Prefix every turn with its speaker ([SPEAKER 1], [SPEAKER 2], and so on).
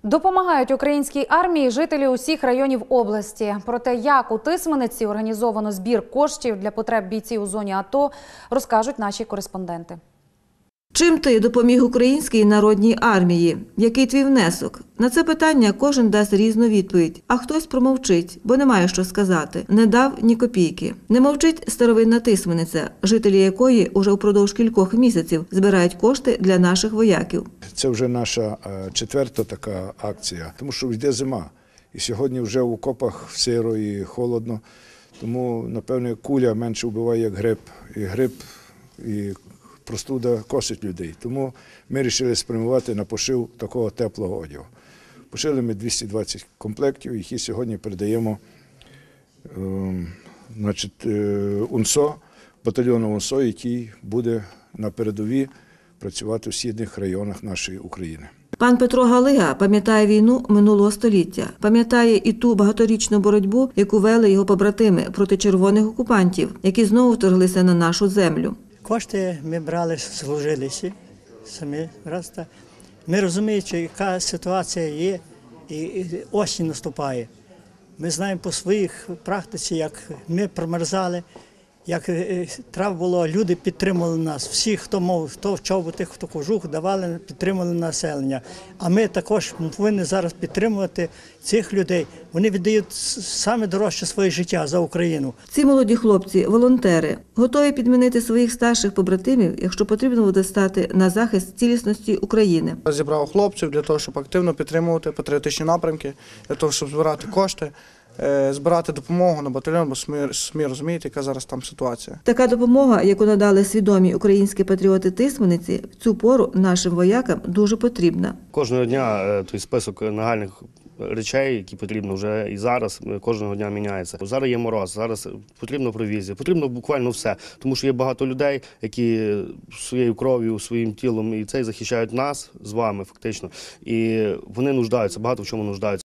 [SPEAKER 1] Допомагають українській армії жителі усіх районів області. Про те, як у Тисмениці організовано збір коштів для потреб бійців у зоні АТО, розкажуть наші кореспонденти.
[SPEAKER 2] Чим ти допоміг українській народній армії? Який твій внесок? На це питання кожен дасть різну відповідь, а хтось промовчить, бо немає що сказати. Не дав ні копійки. Не мовчить старовинна Тисмениця, жителі якої уже впродовж кількох місяців збирають кошти для наших вояків.
[SPEAKER 3] Це вже наша четверта така акція, тому що йде зима. І сьогодні вже в окопах сиро і холодно, тому, напевно, куля менше вбиває, як грип. І грип, і простуда косить людей. Тому ми вирішили спрямувати на пошив такого теплого одягу. Пошили ми 220 комплектів, які сьогодні передаємо УНСО, батальйону УНСО, який буде на передовій працювати в східних районах нашої України.
[SPEAKER 2] Пан Петро Галига пам'ятає війну минулого століття. Пам'ятає і ту багаторічну боротьбу, яку вели його побратими проти червоних окупантів, які знову вторглися на нашу землю.
[SPEAKER 4] Кошти ми брали з служилиці самі. Ми розуміємо, яка ситуація є, і осінь наступає. Ми знаємо по своїх практиці, як ми промерзали, як треба було, люди підтримували нас. Всі, хто мав, хто в чоботи, хто кожух, давали, підтримували населення. А ми також повинні зараз підтримувати цих людей. Вони віддають саме дорожче своє життя за Україну.
[SPEAKER 2] Ці молоді хлопці – волонтери, готові підмінити своїх старших побратимів, якщо потрібно буде стати на захист цілісності України.
[SPEAKER 5] Зібрав хлопців для того, щоб активно підтримувати патріотичні напрямки, для того, щоб збирати кошти, збирати допомогу на батальйон, бо самі розумієте, яка зараз там ситуація.
[SPEAKER 2] Така допомога, яку надали свідомі українські патріоти Тисмениці, в цю пору нашим воякам дуже потрібна.
[SPEAKER 6] Кожного дня той список нагальних речей, які потрібно вже і зараз, кожного дня міняється. Зараз є мороз, зараз потрібна провізія, потрібно буквально все. Тому що є багато людей, які своєю кров'ю, своїм тілом і захищають нас з вами фактично. І вони нуждаються, багато в чому нуждаються.